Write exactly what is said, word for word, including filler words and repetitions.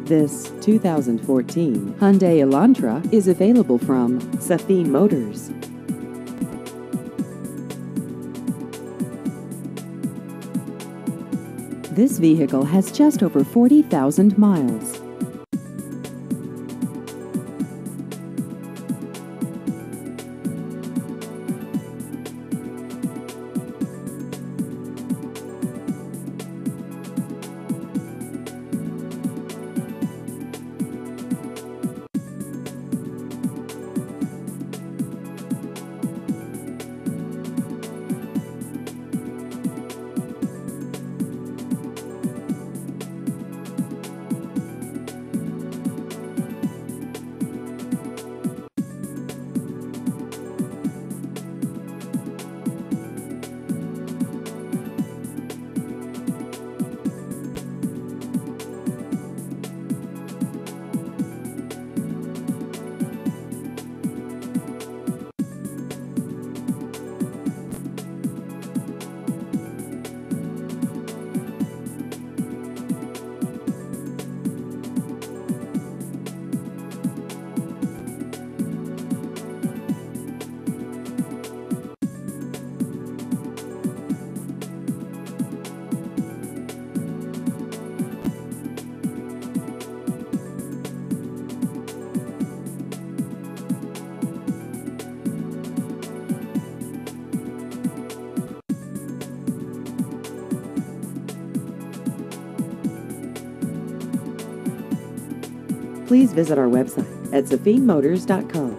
This two thousand fourteen Hyundai Elantra is available from Safin Motors. This vehicle has just over forty thousand miles. Please visit our website at safin motors dot com.